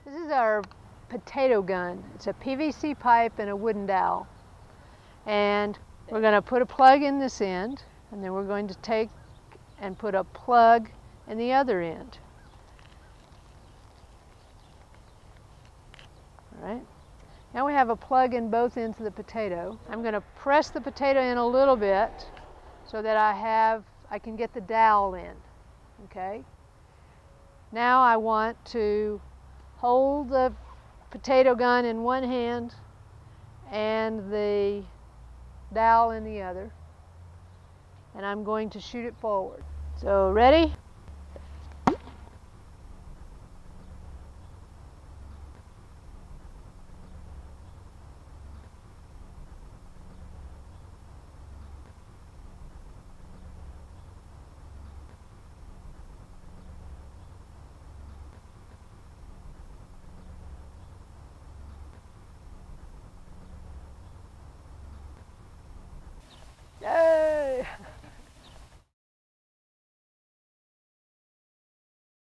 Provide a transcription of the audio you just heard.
This is our potato gun. It's a PVC pipe and a wooden dowel. And we're going to put a plug in this end, and then we're going to take and put a plug in the other end. All right. Now we have a plug in both ends of the potato. I'm going to press the potato in a little bit so that I can get the dowel in. Okay. Now I want to hold the potato gun in one hand and the dowel in the other, and I'm going to shoot it forward. So ready?